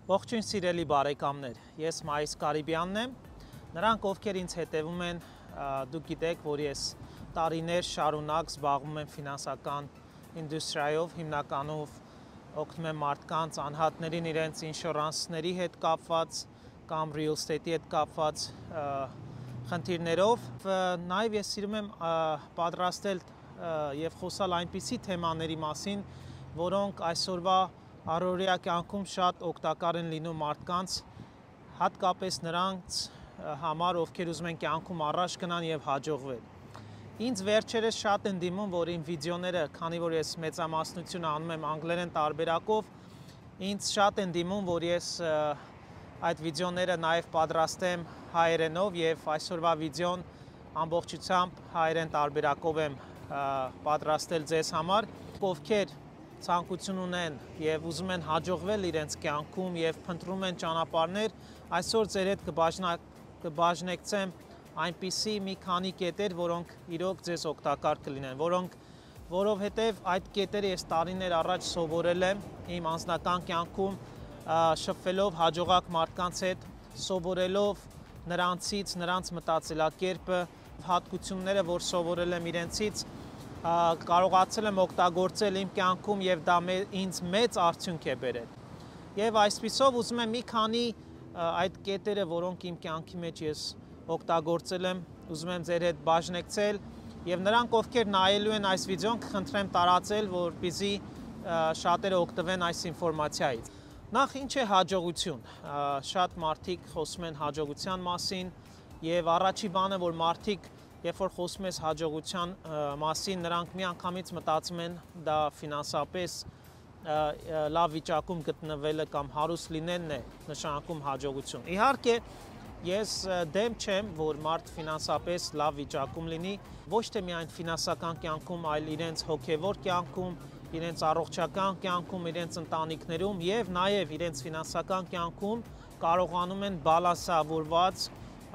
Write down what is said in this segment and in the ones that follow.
Ողջույն սիրելի բարեկամներ, ես Մայիս Կարիբյանն եմ, նրանք ովքեր ինձ հետևում են, դուք գիտեք, որ ես տարիներ շարունակ զբաղվում եմ ֆինանսական ինդուստրիայով, հիմնականում օգնում եմ մարդկանց անհատներին իրենց ինշորանսների հետ կապված կամ real estate-ի հետ կապված խնդիրներով, նաև ես սիրում եմ պատրաստել եւ խոսալ այնպիսի թեմաների մասին, որոնք այսօրվա առօրյա կյանքում շատ օգտակար են լինում մարդկանց, հատկապես նրանց համար, ովքեր ուզում են կյանքում առաջ գնան եւ հաջողվել։ Ինձ վերջերս շատ են դիմում, որ իմ վիդեոները, քանի որ ես մեծամասնությունը անում եմ անգլերեն տարբերակով, ինձ շատ են դիմում, որ ես այդ վիդեոները նաև պատրաստեմ հայերենով եւ այսօրվա վիդեոն ամբողջությամբ հայերեն տարբերակով եմ պատրաստել ձեզ համար, ովքեր ցանկություն ունեն եւ ուզում են հաջողվել իրենց կյանքում եւ փնտրում են ճանապարհներ, այսօր ձեր հետ կբաժնեկցեմ այնպիսի մի քանի կետեր, որոնք իրոք ձեզ օգտակար կլինեն, որովհետեւ այդ կետերը ես տարիներ առաջ սովորել եմ իմ անձնական կյանքում, շփվելով հաջողակ մարդկանց հետ, սովորելով նրանցից, նրանց մտածելակերպը, հատկությունները, որ սովորել եմ իրենցից, կարողացել եմ օգտագործել իմ կյանքում եւ դա ինձ մեծ արդյունք է բերել։ Եվ այսպիսով ուզում եմ մի քանի այդ կետերը, որոնք իմ կյանքի մեջ ես օգտագործել եմ, ուզում եմ ձեր հետ բաժնեկցել եւ նրանք, ովքեր նայելու են այս վիդեոն, կխնդրեմ տարածել, որպեսզի շատերը օգտվեն այս ինֆորմացիայից։ Նախ ինչ է հաջողություն։ Շատ մարդիկ խոսում են հաջողության մասին եւ առաջի բանը, որ մարդիկ երբ որ խոսում ես հաջողության մասին, նրանք միանգամից մտածում են դա ֆինանսապես լավ վիճակում գտնվելը կամ հարուստ լինելն է նշանակում հաջողություն։ Իհարկե, ես դեմ չեմ, որ մարդ ֆինանսապես լավ վիճակում լինի, ոչ թե միայն ֆինանսական կյանքում, այլ իրենց հոգևոր կյանքում, իրենց առողջական կյանքում, իրենց ընտանիքներում եւ նաեւ իրենց ֆինանսական կյանքում կարողանում են բալանսավորված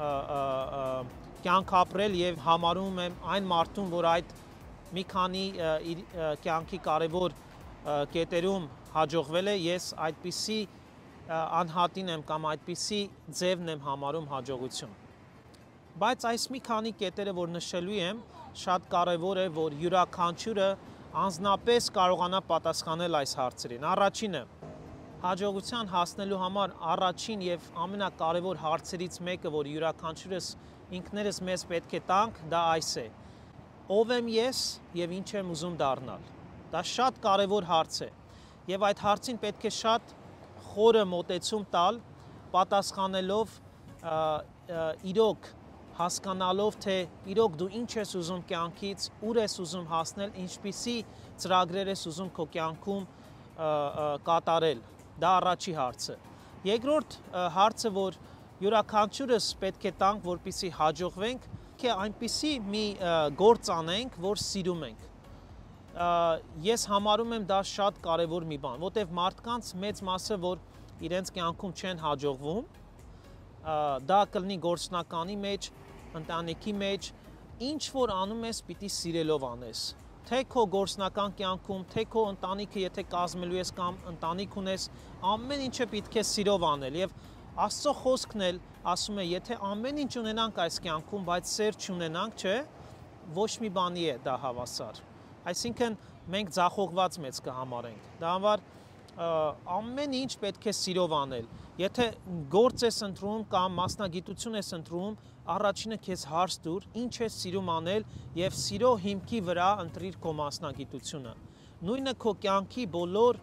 կյանք ապրել եւ համարում եմ այն մարդուն, որ այդ մի քանի կյանքի կարևոր կետերում հաջողվել է, ես այդպիսի անհատին եմ կամ այդպիսի ձևն եմ համարում հաջողություն։ Բայց այս մի քանի կետերը, որ նշելու եմ, շատ կարևոր է, որ յուրաքանչյուրը անձնապես կարողանա պատասխանել այս հարցերին։ Առաջինը, հաջողության հասնելու համար առաջին եւ ամենակարևոր հարցերից մեկը, որ յուրաքանչյուրս ինքներս մեզ պետք է տանք, դա այս է. ով եմ ես եւ ինչ եմ ուզում դառնալ։ Դա շատ կարևոր հարց է եւ այդ հարցին պետք է շատ խորը մոտեցում տալ, պատասխանելով իրոք հասկանալով, թե իրոք դու ինչ ես ուզում կյանքից, ուր ես ուզում հասնել, ինչպիսի ծրագրեր ես ուզում քո կյանքում կատարել։ Դա առաջի հարցը։ Երկրորդ հարցը, որ յուրաքանչյուրս պետք է տանք, որպեսզի հաջողվենք, թե այնպիսի մի գործ անենք, որ սիրում ենք։ Ես համարում եմ դա շատ կարևոր մի բան, որտեղ մարդկանց մեծ մասը, որ իրենց կյանքում չեն հաջողվում, դա կլինի գործնականի մեջ, ընտանիքի մեջ, ինչ որ անում ես, պիտի սիրելով անես։ Թե քո գործնական կյանքում, թե քո ընտանիքը, եթե կազմելու ես կամ ընտանիք ունես, ամեն ինչը պետք է սիրով անել եւ Աստծո խոսքն էլ ասում է, եթե ամեն ինչ ունենանք այս կյանքում, բայց սեր չունենանք, չէ, ոչ մի բանի է դա հավասար։ Այսինքն մենք ձախողված մեծ կհամարենք։ Դա համար ամեն ինչ պետք է սիրով անել։ Եթե գործ ես ընտրում կամ մասնագիտություն ես ընտրում, առաջինը քեզ հարց տուր, ինչ ես սիրում անել եւ սիրո հիմքի վրա ընտրիր քո մասնագիտությունը։ Նույնը քո կյանքի բոլոր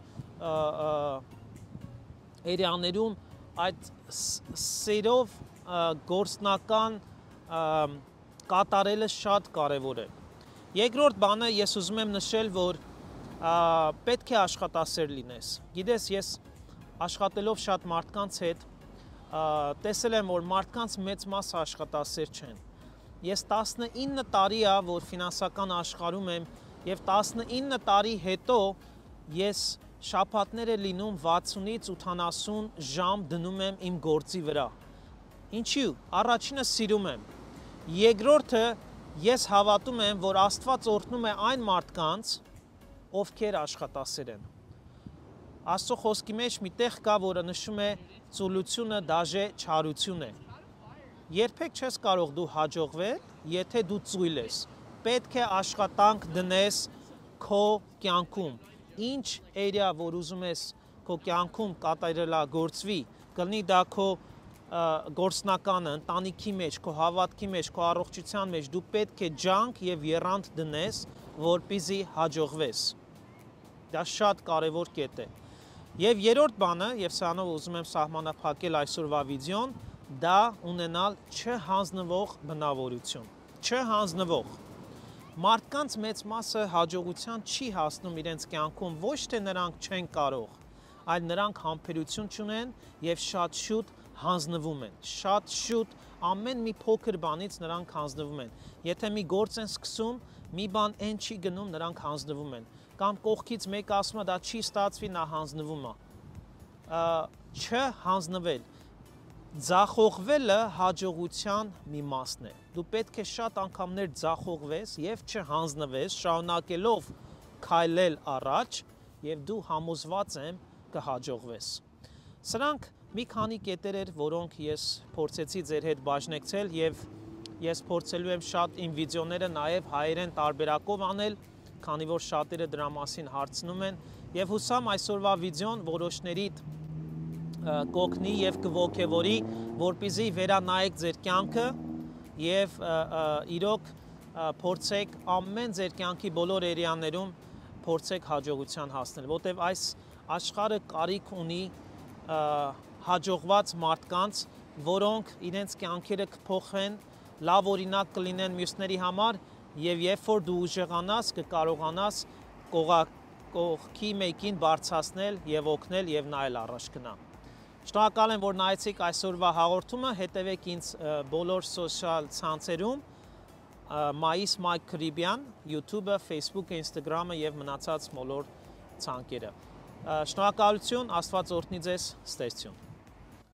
էրիաներում այդ սերով գործնական կատարելը շատ կարևոր է։ Երկրորդ բանը ես ուզում եմ նշել, որ պետք է աշխատասեր լինես։ Գիտես, ես աշխատելով շատ մարդկանց հետ տեսել եմ, որ մարդկանց մեծ մասը աշխատասեր չեն։ Ես 19 տարի է, որ ֆինանսական աշխարհում եմ եւ 19 տարի հետո ես շաբաթներ է լինում 60-ից 80 ժամ դնում եմ իմ գործի վրա։ Ինչու՞։ Առաջինը սիրում եմ։ Երկրորդը ես հավատում եմ, որ Աստված օրհնում է այն մարդկանց, ովքեր աշխատասեր են։ Աստծո խոսքի մեջ մի տեղ կա, որը նշում է ծուլությունը դաժե չարություն է։ Երբեք չես կարող դու հաջողվել, եթե դու ծույլ ես։ Պետք է աշխատանք դնես քո կյանքում։ Ինչ էրիա, որ ուզում ես քո կյանքում կատարելագործվի, կլինի դա քո գործնականը, ընտանիքի մեջ, քո հավատքի մեջ, քո առողջության մեջ, դու պետք է ջանք եւ եռանդ դնես, որպեսզի հաջողվես։ Դա շատ կարևոր կետ է։ Եվ երրորդ բանը, եւ սրանով ուզում եմ սահմանափակել այսօրվա վիդեոն, դա ունենալ չհանձնվող բնավորություն։ Չհանձնվող։ Մարդկանց մեծ մասը հաջողության չի հասնում իրենց կյանքում, ոչ թե նրանք չեն կարող, այլ նրանք համբերություն չունեն եւ շատ շուտ հանձնվում են։ Շատ շուտ ամեն մի փոքր բանից նրանք հանձնվում են։ Եթե մի գործ են սկսում, մի բան այն չի գնում, նրանք հանձնվում են։ Կամ կողքից մեկ ասում է դա չի ստացվի, նա հանձնվում է։ Չհանձնվել։ Ձախողվելը հաջողության մի մասն է։ Դու պետք է շատ անգամներ ձախողվես եւ չհանձնվես, շարունակելով քայլել առաջ, եւ դու համոզված եմ կհաջողվես։ Սրանք մի քանի կետեր էր, որոնք ես փորձեցի ձեր հետ բաժնեկցել եւ ես փորձելու եմ շատ իմ վիդեոները նաեւ հայերեն տարբերակով անել, քանի որ շատերը դրա մասին հարցնում են եւ հուսամ այսօրվա վիդեոն որոշներիդ կօգնի եւ կողքեվորի, որպեսզի վերանայեք ձեր կյանքը եւ իրոք փորձեք ամեն ձեր կյանքի բոլոր էրիաներում փորձեք հաջողության հասնել, որտեւ այս աշխարհը կարիք ունի հաջողված մարդկանց, որոնք իրենց կյանքերը կփոխեն, լավ օրինակ կլինեն մյուսների համար եւ երբ որ դու ուժեղանաս, կկարողանաս կողքի մեկին բարձրացնել եւ օգնել եւ նայել առաջ գնա։ Շնորհակալ եմ, որ նայեցիք այսօրվա հաղորդումը, հետևեք ինձ բոլոր սոցիալ ցանցերում, Mais Mike Caribbean, YouTube-ը, Facebook-ը, Instagram-ը եւ մնացած բոլոր ցանկերը։ Շնորհակալություն, Աստված օրհնի ձեզ, ստեցություն։